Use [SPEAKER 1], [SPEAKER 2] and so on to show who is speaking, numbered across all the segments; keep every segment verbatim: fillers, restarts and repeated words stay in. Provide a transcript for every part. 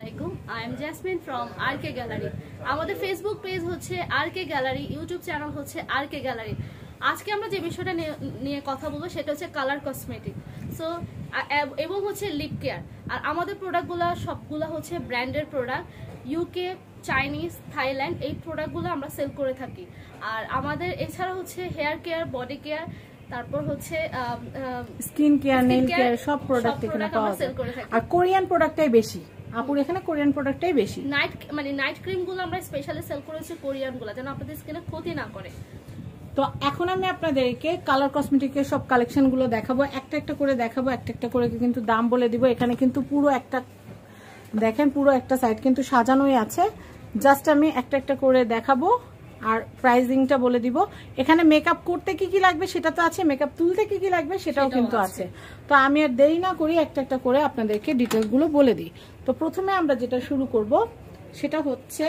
[SPEAKER 1] I am Jasmine from R K Gallery. আমাদের Facebook page হচ্ছে R K Gallery, YouTube channel হচ্ছে R K Gallery। আজকে আমরা যে বিষয়টা নিয়ে কথা বলবো সেটা হচ্ছে কালার কসমেটিক, সো এবং হচ্ছে লিপ কেয়ার। আর আমাদের প্রোডাক্টগুলো সবগুলো হচ্ছে ব্র্যান্ডের প্রোডাক্ট, ইউকে, চাইনিজ, থাইল্যান্ড এই প্রোডাক্টগুলো আমরা সেল করে থাকি। আর আমাদের এছাড়া হচ্ছে হেয়ার কেয়ার, বডি কেয়ার, তারপর হচ্ছে
[SPEAKER 2] স্কিন কেয়ার, নেল কেয়ার সব প্রোডাক্ট এখানে পাওয়া যায়। আর কোরিয়ান প্রোডাক্টটাই বেশি আপুর, এখানে কোরিয়ান প্রোডাক্টটাই বেশি।
[SPEAKER 1] নাইট মানে নাইট ক্রিমগুলো আমরা স্পেশালি সেল করেছি কোরিয়ানগুলো, যেন আপনাদের স্কিনে ক্ষতি না করে।
[SPEAKER 2] তো এখন আমি আপনাদেরকে কালার কসমেটিকের সব কালেকশনগুলো দেখাবো, একটা একটা করে দেখাবো, একটা একটা করে কিন্তু দাম বলে দিব। এখানে কিন্তু পুরো একটা দেখেন, পুরো একটা সাইড কিন্তু সাজানোই আছে। জাস্ট আমি একটা একটা করে দেখাবো আর প্রাইসিংটা বলে দিব। এখানে মেকআপ করতে কি কি লাগবে সেটা তো আছে, মেকআপ তুলতে কি কি লাগবে সেটাও কিন্তু আছে। তো আমি আর দেরি না করি একটা একটা করে আপনাদেরকে ডিটেলসগুলো বলে দিই। তো প্রথমে আমরা যেটা শুরু করব সেটা হচ্ছে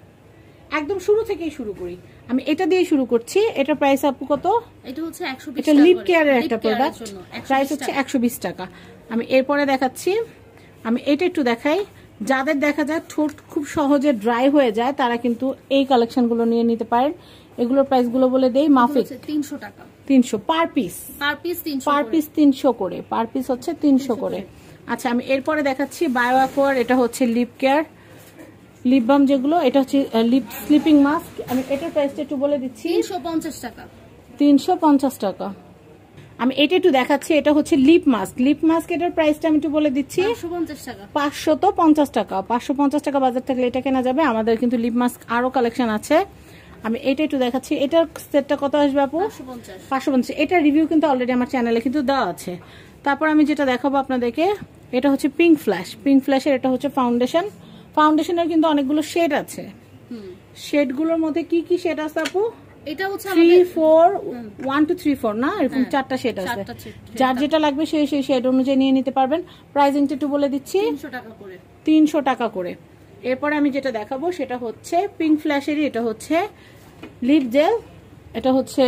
[SPEAKER 2] একদম শুরু থেকেই শুরু করি। আমি এটা দিয়ে শুরু করছি। এটা প্রাইস আপু কত?
[SPEAKER 1] এটা হচ্ছে একশো বিশ
[SPEAKER 2] টাকা। এটা লিপ কেয়ারের একটা প্রোডাক্ট, প্রাইস হচ্ছে একশো বিশ টাকা। আমি এরপরে দেখাচ্ছি, আমি এটা একটু দেখাই। যাদের দেখা যায় ঠোঁট খুব সহজে ড্রাই হয়ে যায় তারা কিন্তু এই কালেকশনগুলো নিয়ে নিতে পারেন। এগুলোর প্রাইসগুলো বলে দেই। মাফিক
[SPEAKER 1] তিনশো টাকা,
[SPEAKER 2] তিনশো পার পিস,
[SPEAKER 1] পার পিস তিনশো,
[SPEAKER 2] পার পিস তিনশো করে, পার পিস হচ্ছে তিনশো করে। আচ্ছা, আমি এরপরে দেখাচ্ছি বায়ো অ্যাকোয়ার। এটা হচ্ছে লিপ কেয়ার, লিপ বাম যেগুলো, এটা হচ্ছে লিপ স্লিপিং মাস্ক। আমি এটার প্রাইসটা একটু বলে দিচ্ছি,
[SPEAKER 1] তিনশো পঞ্চাশ টাকা,
[SPEAKER 2] তিনশো পঞ্চাশ টাকা। আমি এটা একটু দেখাচ্ছি, এটা হচ্ছে লিপ মাস্ক। লিপ মাস্ক এটার প্রাইসটা আমি একটু বলে দিচ্ছি, পাঁচশো তো পঞ্চাশ টাকা। পাঁচশো পঞ্চাশ টাকা বাজার থাকলে এটা কেনা যাবে। আমাদের কিন্তু লিপ মাস্ক আরো কালেকশন আছে। আমি এটা একটু দেখাচ্ছি, এটার সেটটা কত আসবে আপু? পাঁচশো পঞ্চাশ। এটা রিভিউ কিন্তু অলরেডি আমার চ্যানেলে কিন্তু দেওয়া আছে। তারপর আমি যেটা দেখাবো আপনাদেরকে, এটা হচ্ছে পিঙ্ক ফ্ল্যাশ। পিঙ্ক ফ্ল্যাশের এটা হচ্ছে ফাউন্ডেশন। ফাউন্ডেশনের কিন্তু অনেকগুলো শেড আছে। শেডগুলোর মধ্যে কি কি শেড আছে আপু?
[SPEAKER 1] এটা হচ্ছে
[SPEAKER 2] three four one two three four না, এরকম চারটা শেড আছে। যার যেটা লাগবে সেই সেই শেড অনুযায়ী নিয়ে নিতে পারবেন। প্রাইসিংটা একটু বলে দিচ্ছি, তিনশো টাকা করে, তিনশো টাকা করে। এরপরে আমি যেটা দেখাবো সেটা হচ্ছে পিঙ্ক ফ্ল্যাশেরই, এটা হচ্ছে লিপ জেল। এটা হচ্ছে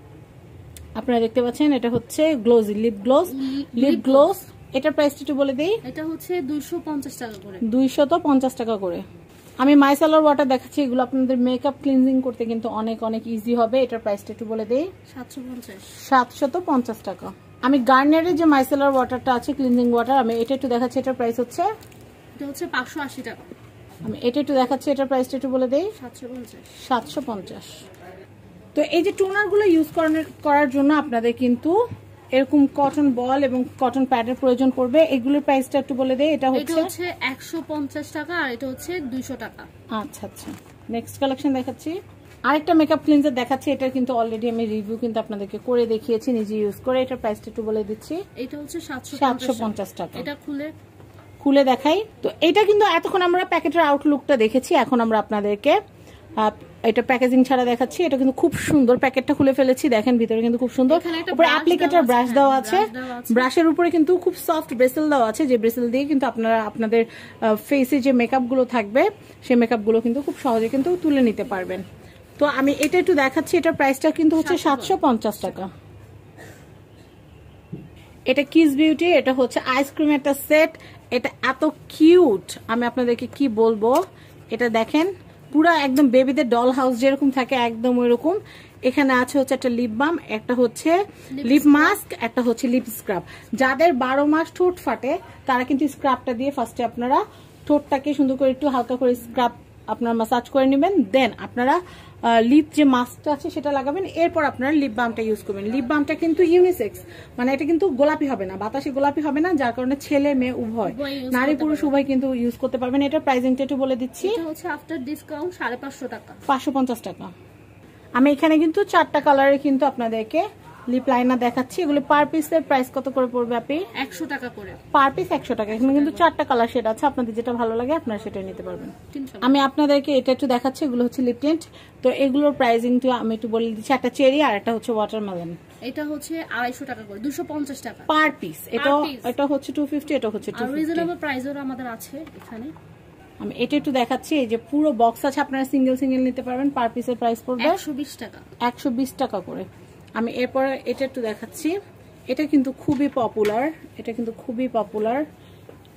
[SPEAKER 2] আপনারা দেখতে পাচ্ছেন, এটা হচ্ছে glossy lip gloss, lip gloss. এটার প্রাইসটা একটু বলে দিই,
[SPEAKER 1] এটা হচ্ছে দুইশো পঞ্চাশ টাকা করে,
[SPEAKER 2] দুইশো তো পঞ্চাশ টাকা করে। আমি মাইসেলার ওয়াটার দেখাচ্ছি, এগুলো আপনাদের মেকআপ ক্লিনজিং করতে কিন্তু অনেক অনেক ইজি হবে। এটার প্রাইসটা একটু বলে দেই, সাতশো পঞ্চাশ, সাতশো তো পঞ্চাশ টাকা। আমি গার্নিয়ারের যে মাইসেলার ওয়াটারটা আছে, ক্লিনজিং ওয়াটার, আমি এটা একটু দেখাচ্ছি। এটার প্রাইস হচ্ছে,
[SPEAKER 1] এটা হচ্ছে পাঁচশো আশি টাকা।
[SPEAKER 2] আমি এটা একটু দেখাচ্ছি, এটার প্রাইসটা একটু বলে দেই, সাতশো পঞ্চাশ, সাতশো পঞ্চাশ। তো এই যে টোনারগুলো ইউজ করার জন্য আপনাদের কিন্তু এরকম কটন বল এবং কটন প্যাডের প্রয়োজন পড়বে। এগুলোর প্রাইসটা একটু বলে দেই। এটা হচ্ছে
[SPEAKER 1] একশো পঞ্চাশ টাকা আর এটা হচ্ছে দুইশো টাকা।
[SPEAKER 2] আচ্ছা আচ্ছা, নেক্সট কালেকশন দেখাচ্ছি। আরেকটা মেকআপ ক্লিনজার দেখাচ্ছি। এটা কিন্তু অলরেডি আমি রিভিউ কিন্তু আপনাদেরকে করে দেখিয়েছি নিজে ইউজ করে। এটার প্রাইসটা একটু বলে দিচ্ছি, এটা হচ্ছে সাতশো পঞ্চাশ টাকা। এটা খুলে খুলে দেখাই। তো এটা কিন্তু এতক্ষণ আমরা প্যাকেটের আউটলুকটা দেখেছি, এখন আমরা আপনাদেরকে এটা প্যাকেজিং ছাড়া দেখাচ্ছি। এটা কিন্তু খুব সুন্দর, প্যাকেটটা খুলে ফেলেছি, দেখেন ভিতরে কিন্তু খুব সুন্দর। উপরে অ্যাপ্লিকেটর ব্রাশ দেওয়া আছে, ব্রাশের উপরে কিন্তু খুব সফট ব্রেসেল দেওয়া আছে, যে ব্রেসেল দিয়ে কিন্তু আপনারা আপনাদের ফেসে যে মেকআপ গুলো থাকবে সেই মেকআপ গুলো কিন্তু খুব সহজে কিন্তু তুলে নিতে পারবেন। তো আমি এটা একটু দেখাচ্ছি, এটার প্রাইসটা কিন্তু হচ্ছে সাতশো পঞ্চাশ টাকা। এটা কিস বিউটি, এটা হচ্ছে আইসক্রিম একটা সেট। এটা এত কিউট, আমি আপনাদেরকে কি বলবো। এটা দেখেন পুরো একদম বেবিদের ডল হাউস যেরকম থাকে একদম ওইরকম। এখানে আছে হচ্ছে একটা লিপ বাম, একটা হচ্ছে লিপ মাস্ক, একটা হচ্ছে লিপ স্ক্রাব। যাদের বারো মাস ঠোঁট ফাটে তারা কিন্তু স্ক্রাবটা দিয়ে ফার্স্টে আপনারা ঠোঁটটাকে সুন্দর করে একটু হালকা করে স্ক্রাব আপনারা মাসাজ করে নেবেন। দেন আপনারা লিপ যে মাস্কটা আছে সেটা লাগাবেন। এরপর আপনারা লিপ বামটা ইউজ করবেন। লিপ বামটা কিন্তু ইউনিসেক্স, মানে এটা কিন্তু গোলাপি হবে না, বাতাসে গোলাপি হবে না, যার কারণে ছেলে মেয়ে উভয়, নারী পুরুষ উভয় কিন্তু ইউজ করতে পারবেন। এটার প্রাইসিংটা একটু বলে দিচ্ছি,
[SPEAKER 1] আফটার ডিসকাউন্ট সাড়ে পাঁচশো টাকা,
[SPEAKER 2] পাঁচশো পঞ্চাশ টাকা। আমি এখানে কিন্তু চারটা কালারে কিন্তু আপনাদেরকে লিপ লাইনার দেখাচ্ছি। এগুলো পার পিসের প্রাইস কত করে পড়বে আপনি?
[SPEAKER 1] একশো টাকা করে,
[SPEAKER 2] পার পিস একশো টাকা। এখানে কিন্তু চারটা কালার শেড আছে, আপনাদের যেটা ভালো লাগে আপনারা সেটা নিতে পারবেন। আমি আপনাদেরকে এটা একটু দেখাচ্ছি, এগুলো হচ্ছে লিপ টিন্ট। তো এগুলোর প্রাইসিংটা আমি একটু বলে দিচ্ছি, একটা চেরি আর একটা হচ্ছে ওয়াটারমেলন।
[SPEAKER 1] এটা হচ্ছে আড়াইশো টাকা করে, দুশো পঞ্চাশ টাকা
[SPEAKER 2] পার পিস। এটা এটা হচ্ছে টু ফিফটি, এটা হচ্ছে টু ফিফটি।
[SPEAKER 1] রিজনেবল প্রাইসও আমাদের আছে এখানে।
[SPEAKER 2] আমি এটা একটু দেখাচ্ছি, এই যে পুরো বক্স আছে, আপনারা সিঙ্গেল সিঙ্গেল নিতে পারবেন। পার পিসের প্রাইস পড়বে
[SPEAKER 1] একশো বিশ টাকা,
[SPEAKER 2] একশো বিশ টাকা করে। আমি এরপরে এটা একটু দেখাচ্ছি, এটা কিন্তু খুবই পপুলার, এটা কিন্তু খুবই পপুলার।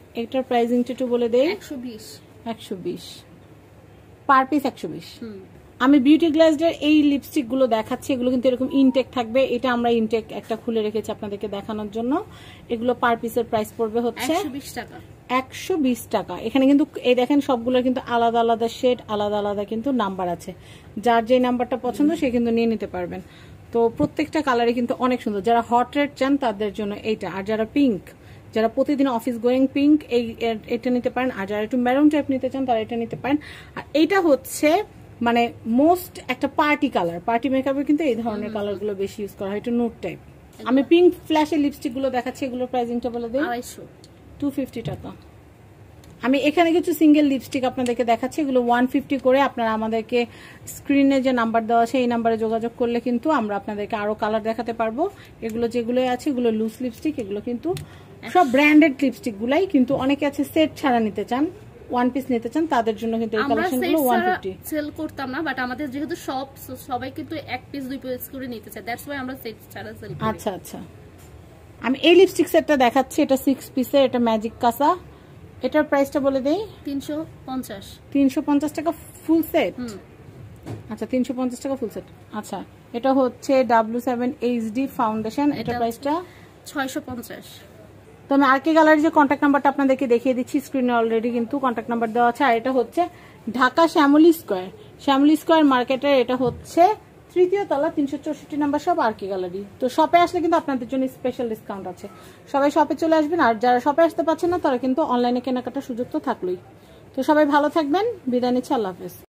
[SPEAKER 2] এটার প্রাইসিংটা একটু বলে দেই।
[SPEAKER 1] একশো বিশ
[SPEAKER 2] একশো বিশ পার পিস একশো বিশ। আমি বিউটি গ্লাসডের এই লিপস্টিক গুলো দেখাচ্ছি, এগুলো কিন্তু এরকম ইনটেক থাকবে। এটা আমরা ইনটেক একটা খুলে রেখেছি আপনাদেরকে দেখানোর জন্য। এগুলো পার পিসের প্রাইস পড়বে হচ্ছে
[SPEAKER 1] একশো বিশ টাকা।
[SPEAKER 2] একশো বিশ টাকা। এখানে কিন্তু এই দেখেন সবগুলো কিন্তু আলাদা আলাদা শেড, আলাদা আলাদা কিন্তু নাম্বার আছে। যার যে নাম্বারটা পছন্দ সে কিন্তু নিয়ে নিতে পারবেন। তো প্রত্যেকটা কালারে কিন্তু অনেক সুন্দর। যারা হট রেড চান তাদের জন্য এইটা, আর যারা পিঙ্ক, যারা প্রতিদিন অফিস গোয়িং পিঙ্ক, এই এটা নিতে পারেন। আর যারা একটু মেরুন টাইপ নিতে চান তারা এটা নিতে পারেন। আর এইটা হচ্ছে মানে মোস্ট একটা পার্টি কালার, পার্টি মেকআপে কিন্তু এই ধরনের কালার গুলো বেশি ইউজ করা হয়, একটু নুড টাইপ। আমি পিঙ্ক ফ্ল্যাশের লিপস্টিক গুলো দেখাচ্ছি, এগুলোর প্রাইসিংটা বলে দিই।
[SPEAKER 1] আড়াইশো
[SPEAKER 2] টু ফিফটি টাকা। আমি এখানে কিছু সিঙ্গেল লিপস্টিক আপনাদেরকে দেখাচ্ছি, এগুলো ওয়ান ফিফটি করে। আপনারা আমাদেরকে স্ক্রিনে যে নাম্বার দেওয়া আছে এই নাম্বারে যোগাযোগ করলে কিন্তু আমরা আপনাদেরকে আরো কালার দেখাতে পারবো। এগুলো যেগুলো আছে এগুলো লুজ লিপস্টিক, এগুলো কিন্তু সব ব্র্যান্ডেড লিপস্টিক গুলাই। কিন্তু অনেকে আছে সেট ছাড়া নিতে চান, ওয়ান পিস নিতে চান, তাদের জন্য কিন্তু এই কালেকশনগুলো ওয়ান ফিফটি।
[SPEAKER 1] সেল করতাম না, বাট আমাদের যেহেতু সব সবাই কিন্তু এক পিস দুই পিস করে নিতে চায়, দ্যাটস ওয়াই আমরা সেট ছাড়া সেল করি।
[SPEAKER 2] আচ্ছা আচ্ছা, আমি এই লিপস্টিক সেটটা দেখাচ্ছি, এটা সিক্স পিসের, এটা ম্যাজিক কাসা। এটার প্রাইসটা বলে দেই
[SPEAKER 1] তিনশো পঞ্চাশ।
[SPEAKER 2] তিনশো পঞ্চাশ টাকা ফুল সেট। আচ্ছা তিনশো পঞ্চাশ টাকা ফুল সেট। আচ্ছা এটা হচ্ছে ডাব্লিউ সেভেন এইচডি ফাউন্ডেশন, এটার প্রাইসটা
[SPEAKER 1] ছয়শো পঞ্চাশ।
[SPEAKER 2] তো আমি আরকে গ্যালারির যে কন্ট্যাক্ট নাম্বারটা আপনাদেরকে দেখিয়ে দিচ্ছি স্ক্রিনে, অলরেডি কিন্তু কন্ট্যাক্ট নাম্বার দেওয়া আছে। আর এটা হচ্ছে ঢাকা শ্যামলী স্কোয়ার, শ্যামলী স্কোয়ার মার্কেটের এটা হচ্ছে তৃতীয় তলা, তিনশো চৌষট্টি নাম্বার শপ আরকে গ্যালারি। তো শপে আসলে কিন্তু আপনাদের জন্য স্পেশাল ডিসকাউন্ট আছে, সবাই শপে চলে আসবেন। আর যারা শপে আসতে পারছেন না তারা কিন্তু অনলাইনে কেনাকাটার সুযোগ তো থাকলোই। তো সবাই ভালো থাকবেন, বিদায় নিচ্ছি, আল্লাহ হাফেজ।